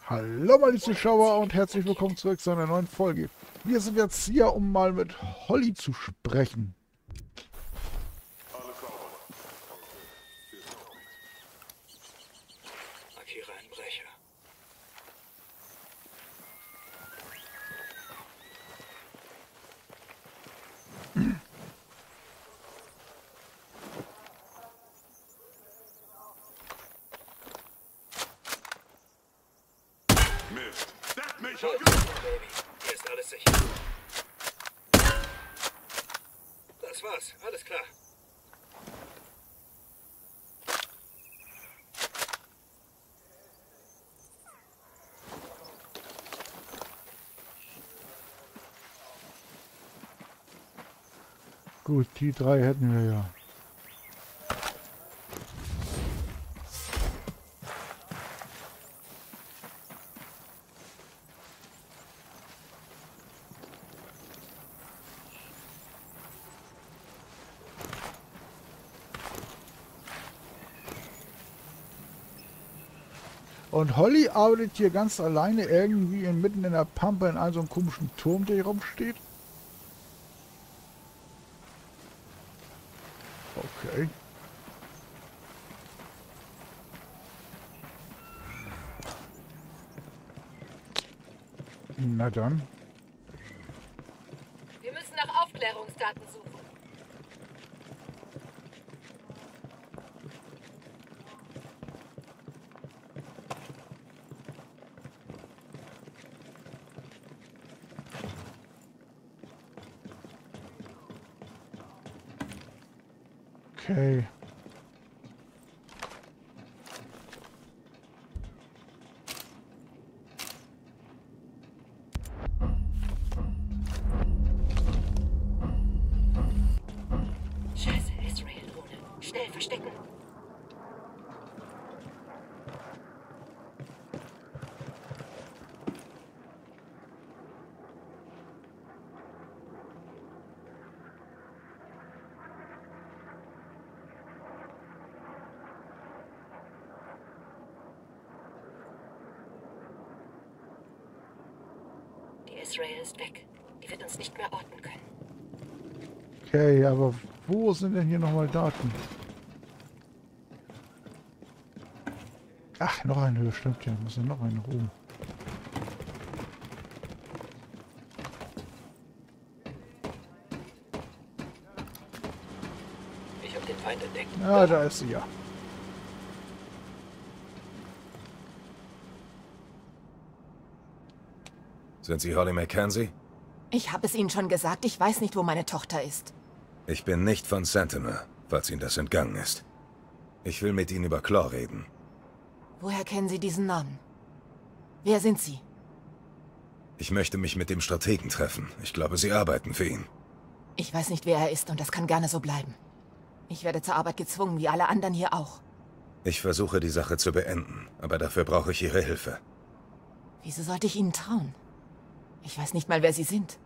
Hallo meine Zuschauer und herzlich willkommen zurück zu einer neuen Folge. Wir sind jetzt hier, um mal mit Holly zu sprechen. Markiere einen Brecher. Mist. Deck mich! Baby, hier ist alles sicher. Das war's, alles klar. Gut, die drei hätten wir ja. Und Holly arbeitet hier ganz alleine irgendwie mitten in der Pampa in einem so einem komischen Turm, der hier rumsteht. Okay. Na dann. Wir müssen nach Aufklärungsdaten suchen. Okay. Scheiße, Israel-Drohne. Schnell verstecken. Die Israel ist weg. Die wird uns nicht mehr orten können. Okay, aber wo sind denn hier nochmal Daten? Ach, noch eine Höhe, stimmt ja. Muss ja noch eine oben. Ich habe den Feind entdeckt. Ah, da ist sie ja. Sind Sie Holly Mackenzie? Ich habe es Ihnen schon gesagt. Ich weiß nicht, wo meine Tochter ist. Ich bin nicht von Sentinel, falls Ihnen das entgangen ist. Ich will mit Ihnen über Claw reden. Woher kennen Sie diesen Namen? Wer sind Sie? Ich möchte mich mit dem Strategen treffen. Ich glaube, Sie arbeiten für ihn. Ich weiß nicht, wer er ist und das kann gerne so bleiben. Ich werde zur Arbeit gezwungen, wie alle anderen hier auch. Ich versuche, die Sache zu beenden, aber dafür brauche ich Ihre Hilfe. Wieso sollte ich Ihnen trauen? Ich weiß nicht mal, wer Sie sind.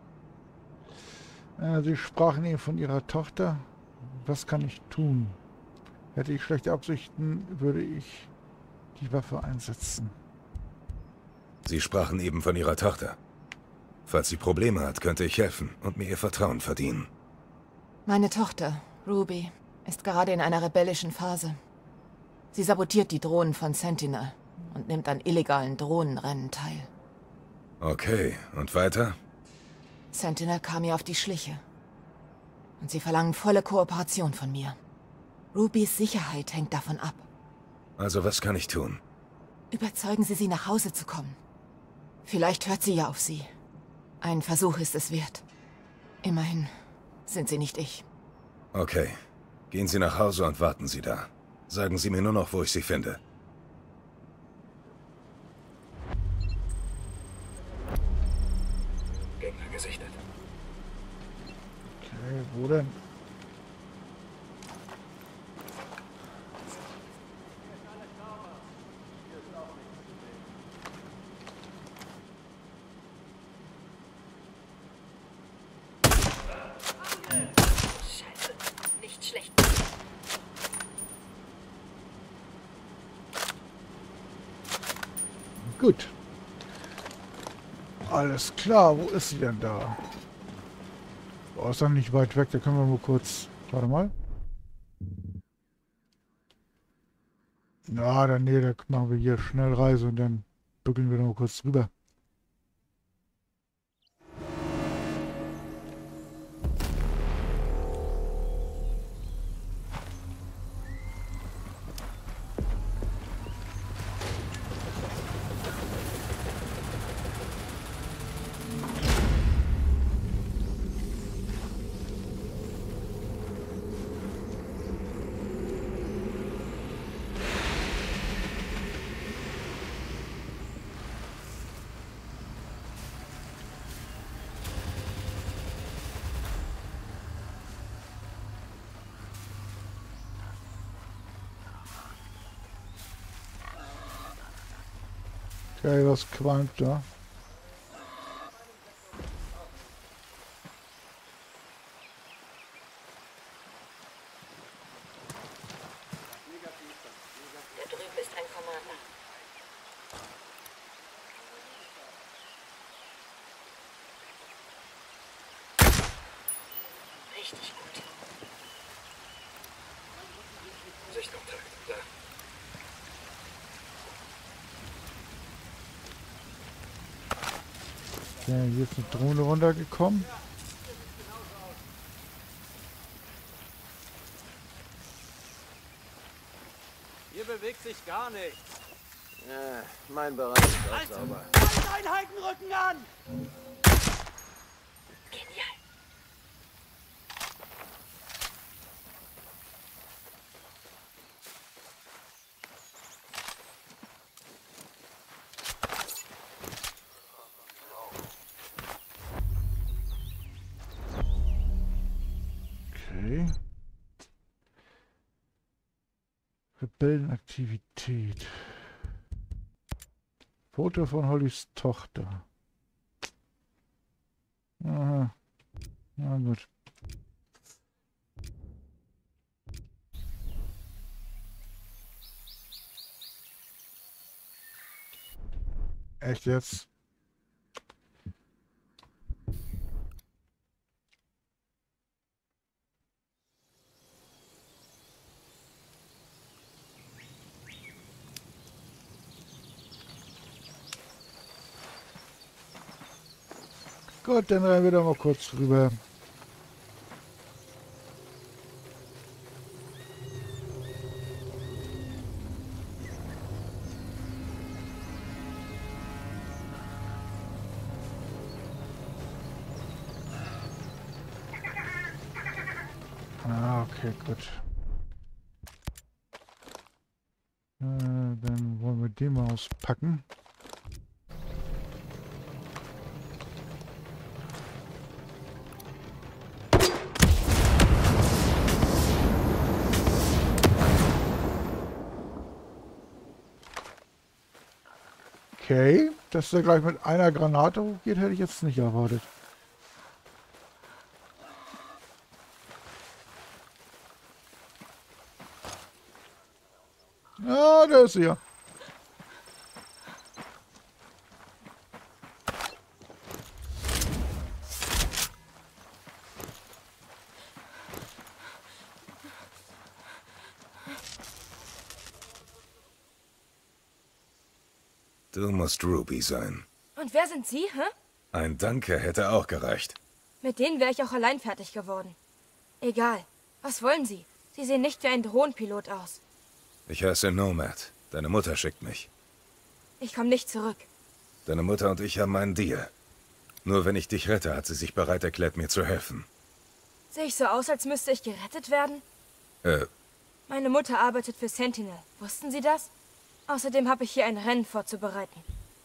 Sie sprachen eben von ihrer Tochter. Was kann ich tun? Hätte ich schlechte Absichten, würde ich die Waffe einsetzen. Sie sprachen eben von Ihrer Tochter. Falls sie Probleme hat, könnte ich helfen und mir ihr Vertrauen verdienen. Meine Tochter, Ruby, ist gerade in einer rebellischen Phase. Sie sabotiert die Drohnen von Sentinel und nimmt an illegalen Drohnenrennen teil. Okay, und weiter? Sentinel kam mir auf die Schliche. Und sie verlangen volle Kooperation von mir. Rubys Sicherheit hängt davon ab. Also was kann ich tun? Überzeugen Sie sie, nach Hause zu kommen. Vielleicht hört sie ja auf Sie. Ein Versuch ist es wert. Immerhin sind Sie nicht ich. Okay. Gehen Sie nach Hause und warten Sie da. Sagen Sie mir nur noch, wo ich Sie finde. Gegner gesichtet. Okay, wo denn? Scheiße, nicht schlecht. Gut. Alles klar, wo ist sie denn da? Oh, ist dann nicht weit weg, da können wir mal kurz... Warte mal. Na, dann nee, da machen wir hier Schnellreise und dann bügeln wir noch mal kurz drüber. Okay, was qualmt da? Da drüben ist ein Commander. Richtig gut. Sichtkontakt. Da. Okay, hier ist eine Drohne runtergekommen. Hier bewegt sich gar nichts. Ja, mein Bereich ist auch sauber. Beide Einheiten rücken an! Genial. Okay. Rebellenaktivität. Foto von Hollys Tochter. Aha. Na gut. Echt jetzt? Gut, dann rennen wir da mal kurz rüber. Ah, okay, gut. Dann wollen wir den mal auspacken. Okay, dass der gleich mit einer Granate hochgeht, hätte ich jetzt nicht erwartet. Ah, da ist sie ja. Du musst Ruby sein. Und wer sind Sie, hä? Ein Danke hätte auch gereicht. Mit denen wäre ich auch allein fertig geworden. Egal. Was wollen Sie? Sie sehen nicht wie ein Drohnenpilot aus. Ich heiße Nomad. Deine Mutter schickt mich. Ich komme nicht zurück. Deine Mutter und ich haben einen Deal. Nur wenn ich dich rette, hat sie sich bereit erklärt, mir zu helfen. Sehe ich so aus, als müsste ich gerettet werden? Meine Mutter arbeitet für Sentinel. Wussten Sie das? Außerdem habe ich hier ein Rennen vorzubereiten.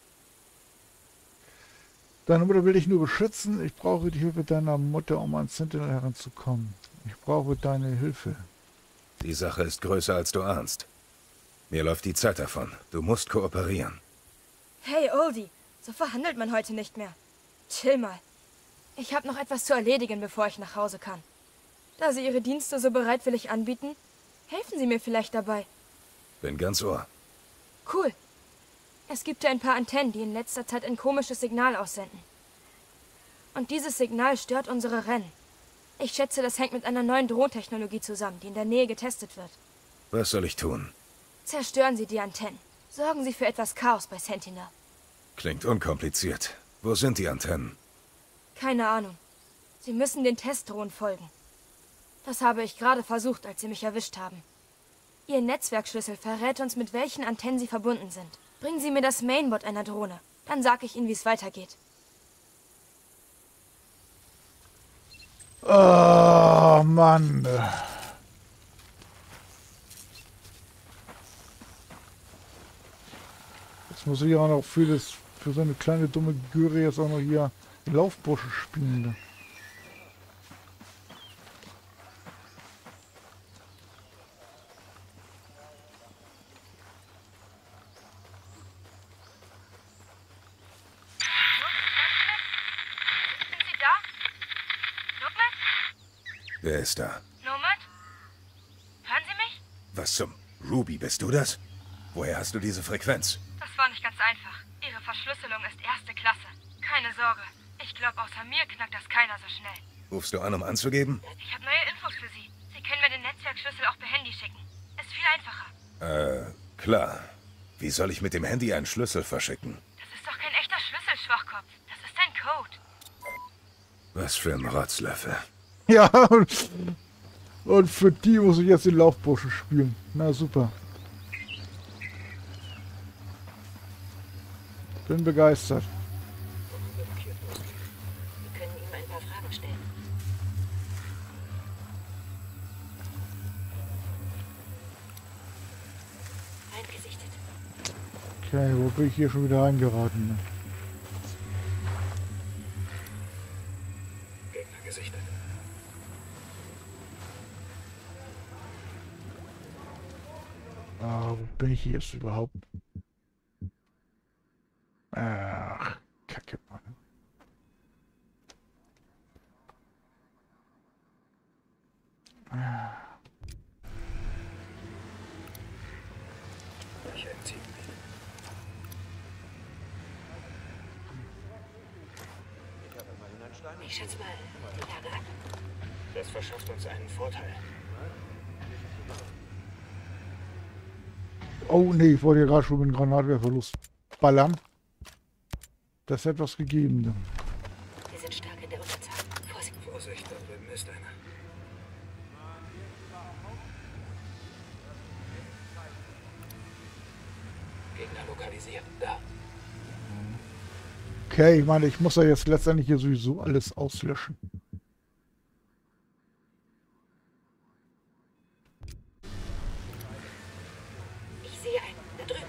Deine Mutter will dich nur beschützen. Ich brauche die Hilfe deiner Mutter, um an Sentinel heranzukommen. Ich brauche deine Hilfe. Die Sache ist größer, als du ahnst. Mir läuft die Zeit davon. Du musst kooperieren. Hey, Oldie. So verhandelt man heute nicht mehr. Chill mal. Ich habe noch etwas zu erledigen, bevor ich nach Hause kann. Da Sie Ihre Dienste so bereitwillig anbieten, helfen Sie mir vielleicht dabei. Bin ganz Ohr. Cool. Es gibt ja ein paar Antennen, die in letzter Zeit ein komisches Signal aussenden. Und dieses Signal stört unsere Rennen. Ich schätze, das hängt mit einer neuen Drohntechnologie zusammen, die in der Nähe getestet wird. Was soll ich tun? Zerstören Sie die Antennen. Sorgen Sie für etwas Chaos bei Sentinel. Klingt unkompliziert. Wo sind die Antennen? Keine Ahnung. Sie müssen den Testdrohnen folgen. Das habe ich gerade versucht, als Sie mich erwischt haben. Ihr Netzwerkschlüssel verrät uns, mit welchen Antennen Sie verbunden sind. Bringen Sie mir das Mainboard einer Drohne. Dann sage ich Ihnen, wie es weitergeht. Oh, Mann. Jetzt muss ich auch noch für so eine kleine dumme Göre jetzt auch noch hier Laufbursche spielen. Ne? Sind Sie da? Nomad? Wer ist da? Nomad? Hören Sie mich? Was zum... Ruby, bist du das? Woher hast du diese Frequenz? Das war nicht ganz einfach. Ihre Verschlüsselung ist erste Klasse. Keine Sorge. Ich glaube, außer mir knackt das keiner so schnell. Rufst du an, um anzugeben? Ich habe neue Infos für Sie. Sie können mir den Netzwerkschlüssel auch per Handy schicken. Ist viel einfacher. Klar. Wie soll ich mit dem Handy einen Schlüssel verschicken? Das ist doch kein echter Schlüssel, Schwachkopf. Das ist ein Code. Was für ein Rotzlöffel. Ja, und für die muss ich jetzt den Laufbursche spielen. Na super. Bin begeistert. Wir können ihm ein paar Fragen stellen. Eingesichtet. Okay, wo bin ich hier schon wieder reingeraten? Ne? Gegner gesichtet. Ah, wo bin ich jetzt überhaupt? Ach, Kacke, Mann. Ich entziehe mich. Ich schätze mal die Lage ab. Das verschafft uns einen Vorteil. Oh nee, ich wollte ja gerade schon mit dem Granatwerfer losballern. Das hätte was gegeben. Wir sind stark in der Unterzahl. Vorsicht. Vorsicht, da drüben ist einer. Gegner lokalisiert. Da. Okay, ich meine, ich muss ja jetzt letztendlich hier sowieso alles auslöschen. Ich sehe einen. Da drüben.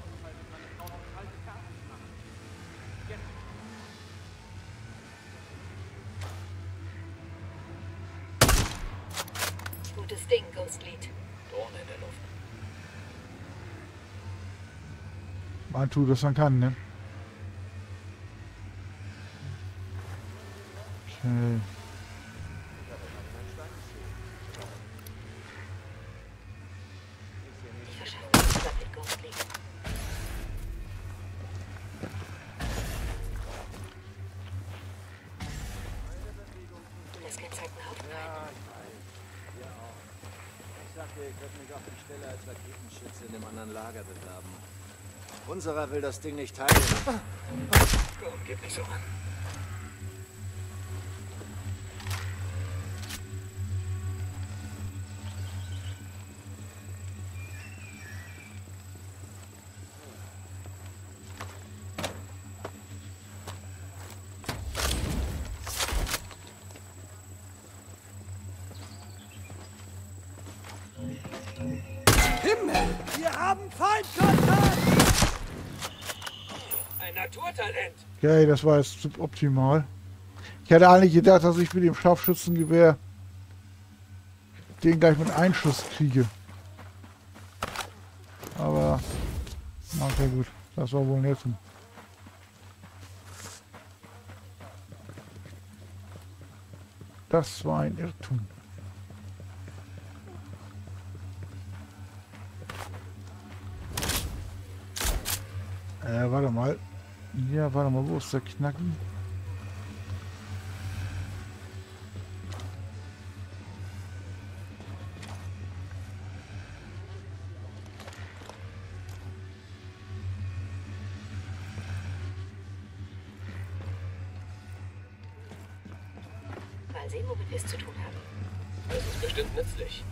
Gutes Ding, Ghostlead. Drohne in der Luft. Man tut, was man kann, ne? Okay. Ich verschaffe mir einen Überblick, Ghostlead. Das Kind zeigt einen Haufen ein. Ich sagte, ihr könnt mich auf die Stelle als Raketenschütze in dem anderen Lager bewerben. Unserer will das Ding nicht teilen. Komm, gib nicht so an. Himmel! Wir haben Feindkontakt! Ein Naturtalent. Okay, das war jetzt suboptimal. Ich hätte eigentlich gedacht, dass ich mit dem Scharfschützengewehr den gleich mit Einschuss kriege. Aber, okay gut, das war wohl ein Irrtum. Das war ein Irrtum. Warte mal. Ja, warte mal, wo ist der Knacken? Mal sehen, womit wir es zu tun haben. Das ist bestimmt nützlich.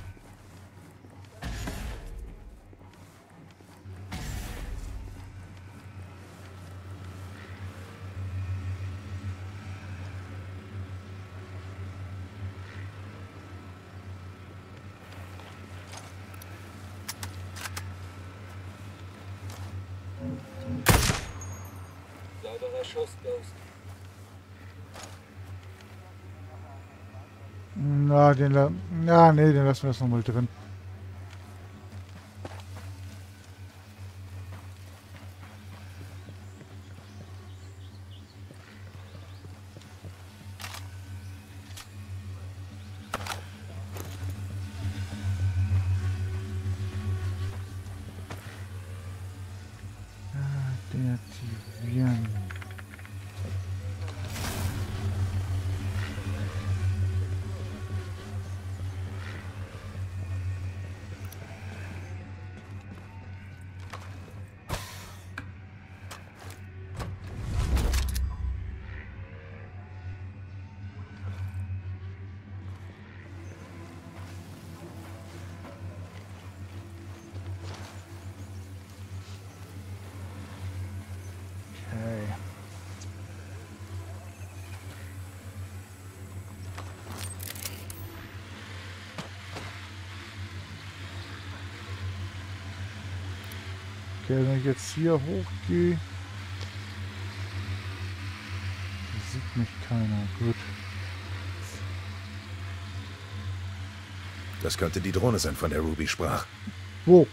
Sauberer Schuss, Ghost. Na, nee, den lassen wir jetzt nochmal drin. Deaktivieren. Okay. Okay, wenn ich jetzt hier hochgehe, sieht mich keiner. Gut. Das könnte die Drohne sein, von der Ruby sprach. Wo?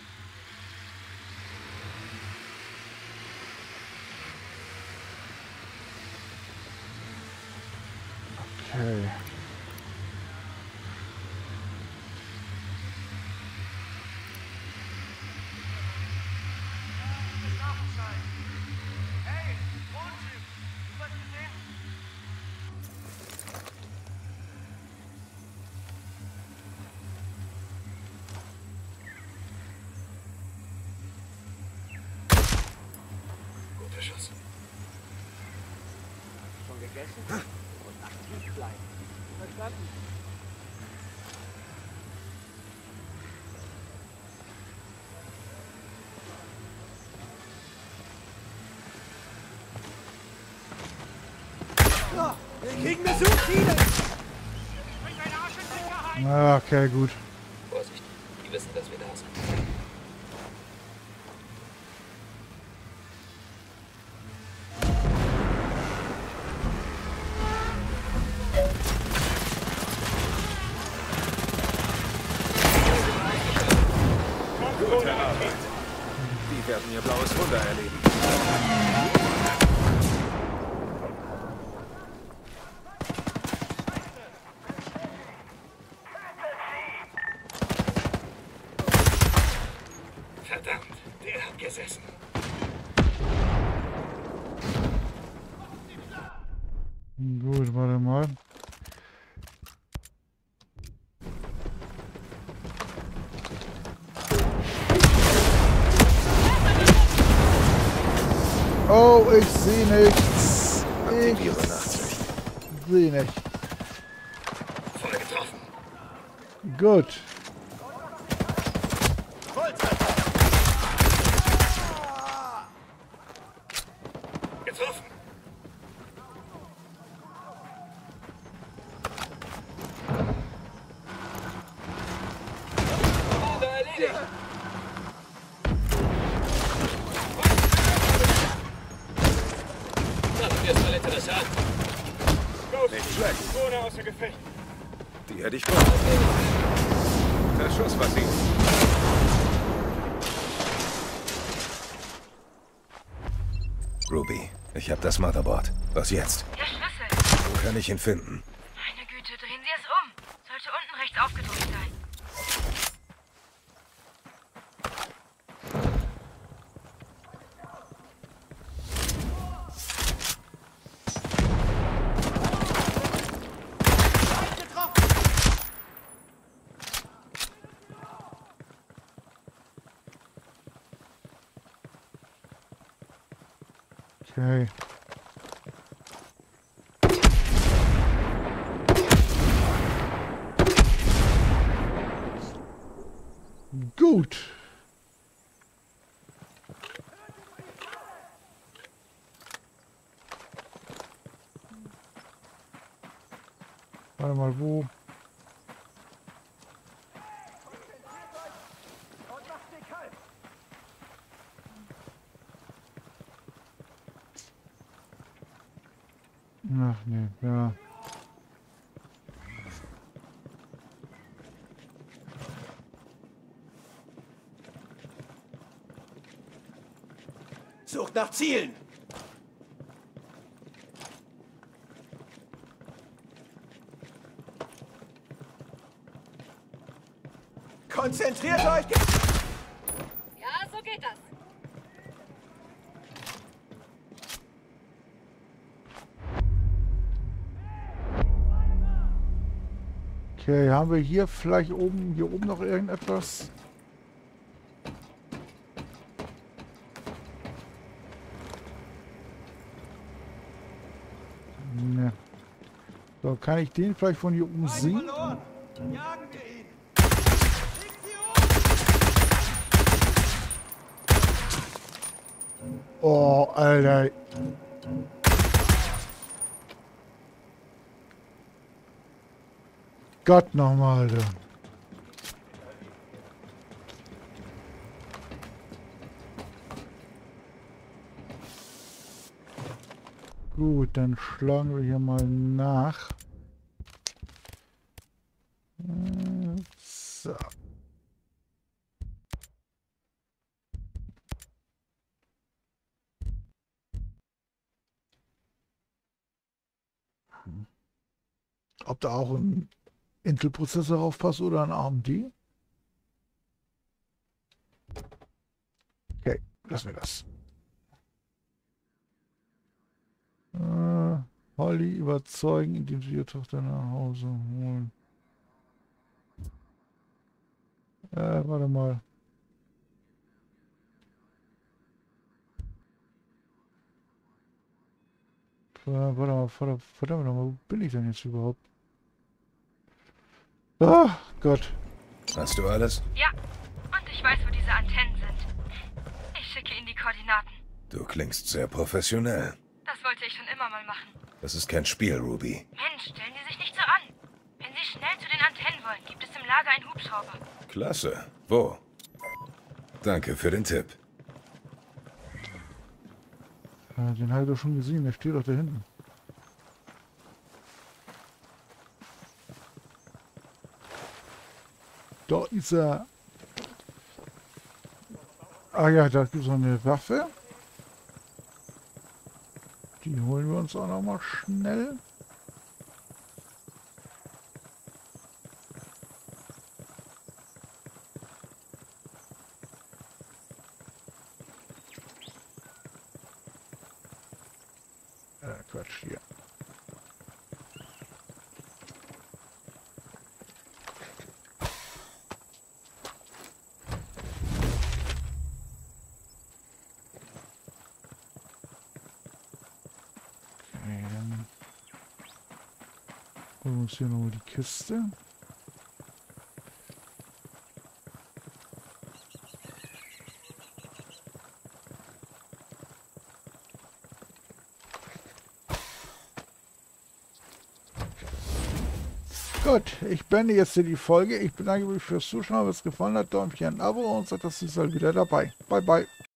Okay. Guter Schuss. Schon gegessen? Und aktiv bleiben. Verstanden? Wir kriegen Besuch, Ziele! Ah, okay, gut. Vorsicht. Die wissen, dass wir da sind. Gute Arbeit. Die werden ihr blaues Wunder erleben. Verdammt, der hat gesessen. Gut, warte mal. Oh, ich sehe nichts. Aktiviere Ich Nachtsicht. sehe nicht. Voll getroffen. Gut. Getroffen. Aber erledigt. Machen wir es mal interessant. Nicht schlecht. Drohne außer Gefecht. Die hätte ich brauchen. Der Schuss war sie. Ruby, ich habe das Motherboard. Was jetzt? Der Schlüssel. Wo kann ich ihn finden? Meine Güte, drehen Sie es um. Sollte unten rechts aufgedruckt sein. Okay. Gut. Warte mal, wo? Ach nee, ja. Sucht nach Zielen! Konzentriert euch! Ja, so geht das. Okay, haben wir hier vielleicht hier oben noch irgendetwas? Ne. So, kann ich den vielleicht von hier oben sehen? Verloren! Jagen wir ihn! Oh, Alter. Gott nochmal, Alter. Gut, dann schlagen wir hier mal nach. So. Ob da auch ein Intel-Prozessor aufpasst oder ein AMD? Okay, lassen wir das. Holly überzeugen, indem sie ihre Tochter nach Hause holen. Warte mal. Verdammt nochmal, wo bin ich denn jetzt überhaupt? Oh Gott. Hast du alles? Ja, und ich weiß, wo diese Antennen sind. Ich schicke Ihnen die Koordinaten. Du klingst sehr professionell. Das wollte ich schon immer mal machen. Das ist kein Spiel, Ruby. Mensch, stellen Sie sich nicht so an. Wenn Sie schnell zu den Antennen wollen, gibt es im Lager einen Hubschrauber. Klasse. Wo? Danke für den Tipp. Den habe ich doch schon gesehen, der steht doch da hinten. Da ist er. Ah ja, da gibt es noch eine Waffe. Die holen wir uns auch noch mal schnell. Quatsch hier. Okay, dann holen wir uns hier nochmal die Kiste. Gut, ich beende jetzt hier die Folge. Ich bedanke mich fürs Zuschauen. Wenn es gefallen hat, Däumchen, ein Abo und sagt, dass ihr seid wieder dabei. Bye, bye.